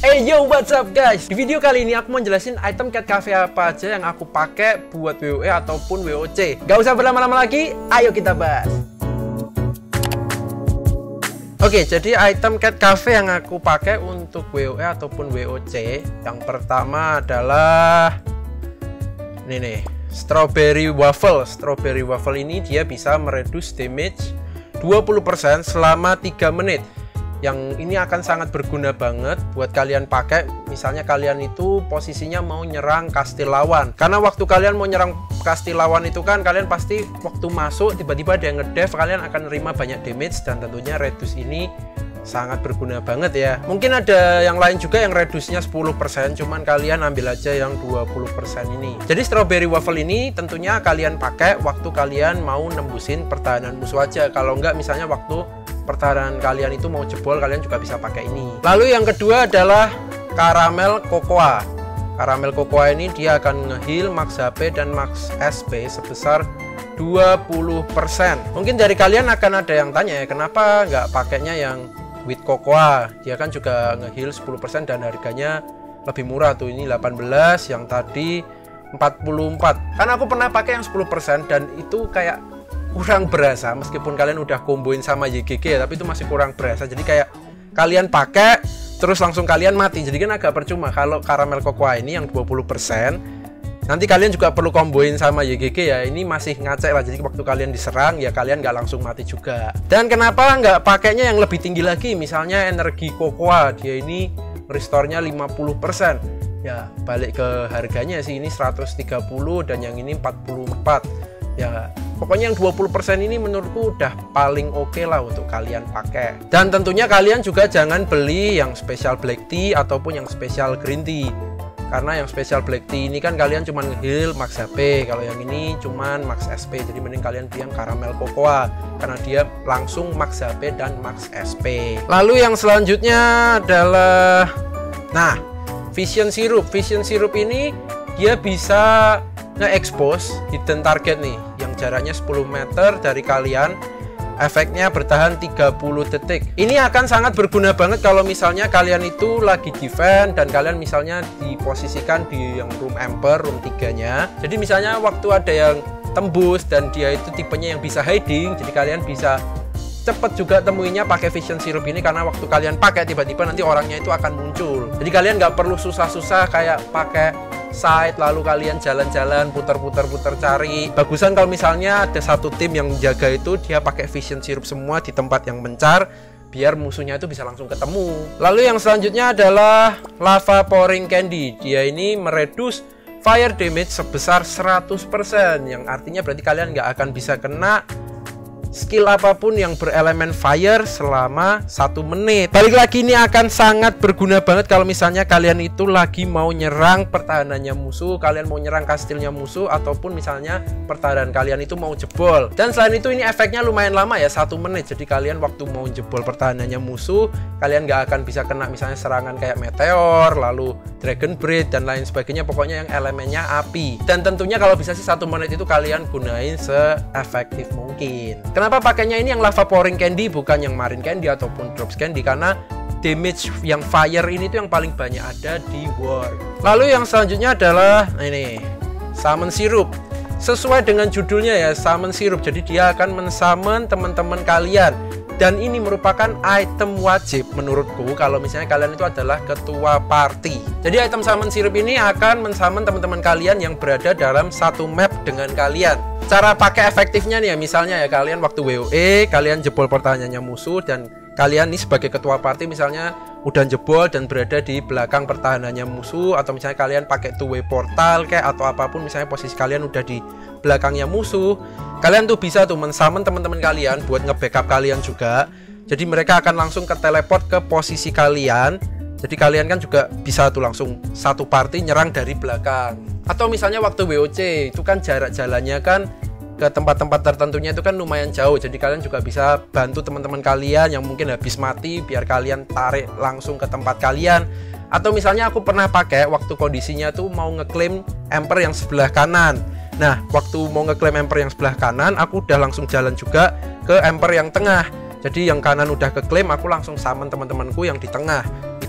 Hey yo, what's up guys? Di video kali ini aku mau jelasin item Cat Cafe apa aja yang aku pakai buat WoE ataupun WoC. Gak usah berlama-lama lagi, ayo kita bahas. Oke, jadi item Cat Cafe yang aku pakai untuk WoE ataupun WoC, yang pertama adalah ini nih, Strawberry Waffle. Strawberry Waffle ini dia bisa mereduce damage 20% selama 3 menit. Yang ini akan sangat berguna banget buat kalian pakai. Misalnya kalian itu posisinya mau nyerang kastil lawan, karena waktu kalian mau nyerang kastil lawan itu kan kalian pasti waktu masuk tiba-tiba ada yang ngedef, kalian akan nerima banyak damage, dan tentunya reduce ini sangat berguna banget ya. Mungkin ada yang lain juga yang reduce-nya 10%, cuman kalian ambil aja yang 20% ini. Jadi Strawberry Waffle ini tentunya kalian pakai waktu kalian mau nembusin pertahanan musuh aja. Kalau enggak misalnya waktu pertahanan kalian itu mau jebol, kalian juga bisa pakai ini. Lalu yang kedua adalah Caramel Cocoa. Caramel Cocoa ini dia akan nge-heal max HP dan max SP sebesar 20%. Mungkin dari kalian akan ada yang tanya ya, kenapa nggak pakainya yang with Cocoa? Dia kan juga nge-heal 10% dan harganya lebih murah tuh. Ini 18, yang tadi 44. Kan aku pernah pakai yang 10% dan itu kayak kurang berasa, meskipun kalian udah komboin sama YGG ya, tapi itu masih kurang berasa. Jadi kayak kalian pakai terus langsung kalian mati, jadi kan agak percuma. Kalau Caramel Cocoa ini yang 20%, nanti kalian juga perlu komboin sama YGG ya, ini masih ngacek lah. Jadi waktu kalian diserang ya kalian nggak langsung mati juga. Dan kenapa nggak pakainya yang lebih tinggi lagi, misalnya energi Cocoa, dia ini restore-nya 50%. Ya balik ke harganya sih, ini 130 dan yang ini 44 ya. Pokoknya yang 20% ini menurutku udah paling oke lah untuk kalian pakai. Dan tentunya kalian juga jangan beli yang special black tea ataupun yang special green tea, karena yang special black tea ini kan kalian cuma heal max HP, kalau yang ini cuman max SP. Jadi mending kalian beli yang Caramel Cocoa karena dia langsung max HP dan max SP. Lalu yang selanjutnya adalah Vision Syrup. Vision Syrup ini dia bisa nge-expose hidden target nih yang jaraknya 10 meter dari kalian. Efeknya bertahan 30 detik. Ini akan sangat berguna banget kalau misalnya kalian itu lagi defense dan kalian misalnya diposisikan di yang room Emperor, room 3-nya. Jadi misalnya waktu ada yang tembus dan dia itu tipenya yang bisa hiding, jadi kalian bisa cepet juga temuinya pakai Vision Syrup ini, karena waktu kalian pakai tiba-tiba nanti orangnya itu akan muncul. Jadi kalian nggak perlu susah-susah kayak pakai side lalu kalian jalan-jalan putar-putar cari. Bagusan kalau misalnya ada satu tim yang menjaga itu dia pakai Vision Syrup semua di tempat yang mencar, biar musuhnya itu bisa langsung ketemu. Lalu yang selanjutnya adalah Lava Pouring Candy. Dia ini mereduce fire damage sebesar 100%, yang artinya berarti kalian nggak akan bisa kena skill apapun yang berelemen fire selama 1 menit. Balik lagi, ini akan sangat berguna banget kalau misalnya kalian itu lagi mau nyerang pertahanannya musuh, kalian mau nyerang kastilnya musuh, ataupun misalnya pertahanan kalian itu mau jebol. Dan selain itu ini efeknya lumayan lama ya, 1 menit. Jadi kalian waktu mau jebol pertahanannya musuh, kalian nggak akan bisa kena misalnya serangan kayak meteor, lalu dragon breath dan lain sebagainya, pokoknya yang elemennya api. Dan tentunya kalau bisa sih 1 menit itu kalian gunain se-efektif mungkin. Kenapa pakainya ini yang Lava Pouring Candy bukan yang Marine Candy ataupun Drops Candy? Karena damage yang fire ini tuh yang paling banyak ada di war. Lalu yang selanjutnya adalah ini Summon Syrup. Sesuai dengan judulnya ya, Summon Syrup. Jadi dia akan men-summon teman-teman kalian. Dan ini merupakan item wajib menurutku kalau misalnya kalian itu adalah ketua party. Jadi item Summon Syrup ini akan men-summon teman-teman kalian yang berada dalam satu map dengan kalian. Cara pakai efektifnya nih ya, misalnya ya kalian waktu WoE, kalian jebol pertahanannya musuh dan kalian nih sebagai ketua party misalnya udah jebol dan berada di belakang pertahanannya musuh, atau misalnya kalian pakai two-way portal kayak atau apapun, misalnya posisi kalian udah di belakangnya musuh, kalian tuh bisa tuh men-summon teman-teman kalian buat nge-backup kalian juga. Jadi mereka akan langsung ke teleport ke posisi kalian. Jadi kalian kan juga bisa tuh langsung satu party nyerang dari belakang. Atau misalnya waktu WoC itu kan jarak jalannya kan ke tempat-tempat tertentunya itu kan lumayan jauh. Jadi kalian juga bisa bantu teman-teman kalian yang mungkin habis mati, biar kalian tarik langsung ke tempat kalian. Atau misalnya aku pernah pakai waktu kondisinya tuh mau ngeklaim Emperor yang sebelah kanan. Nah, waktu mau ngeklaim Emperor yang sebelah kanan, aku udah langsung jalan juga ke Emperor yang tengah. Jadi yang kanan udah keklaim, aku langsung summon teman-temanku yang di tengah.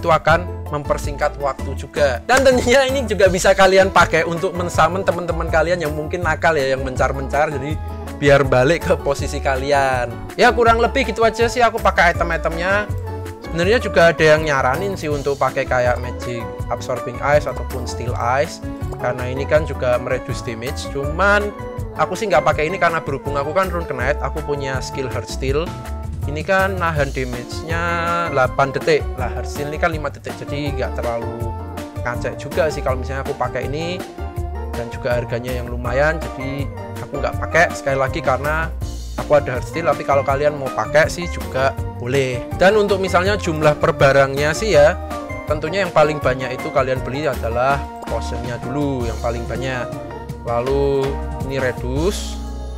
itu akan mempersingkat waktu juga. Dan tentunya ini juga bisa kalian pakai untuk mensummon teman-teman kalian yang mungkin nakal ya, yang mencar-mencar, jadi biar balik ke posisi kalian. Ya kurang lebih gitu aja sih aku pakai item-itemnya. Sebenarnya juga ada yang nyaranin sih untuk pakai kayak Magic Absorbing Ice ataupun Steel Ice, karena ini kan juga mereduce damage. Cuman aku sih nggak pakai ini karena berhubung aku kan rune knight, aku punya skill Heart Steel. Ini kan nahan damage-nya 8 detik. Lah Heart Steel ini kan 5 detik, jadi nggak terlalu ngacek juga sih kalau misalnya aku pakai ini. Dan juga harganya yang lumayan, jadi aku nggak pakai sekali lagi karena aku ada Heart Steel. Tapi kalau kalian mau pakai sih juga boleh. Dan untuk misalnya jumlah per barangnya sih ya, tentunya yang paling banyak itu kalian beli adalah potionnya dulu yang paling banyak. Lalu ini reduce,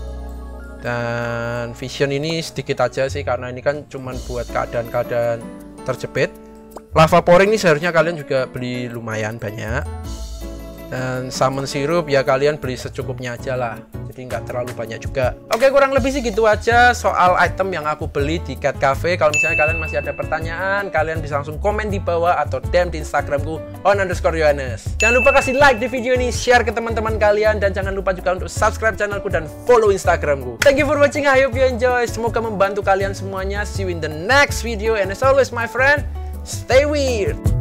dan vision ini sedikit aja sih karena ini kan cuman buat keadaan-keadaan terjepit. Lava pouring ini seharusnya kalian juga beli lumayan banyak. Dan summon sirup ya kalian beli secukupnya aja lah, jadi nggak terlalu banyak juga. Oke, kurang lebih sih gitu aja soal item yang aku beli di Cat Cafe. Kalau misalnya kalian masih ada pertanyaan, kalian bisa langsung komen di bawah atau DM di Instagramku @on_yohanes. Jangan lupa kasih like di video ini, share ke teman-teman kalian, dan jangan lupa juga untuk subscribe channelku dan follow Instagramku. Thank you for watching, I hope you enjoy. Semoga membantu kalian semuanya. See you in the next video, and as always my friend, stay weird.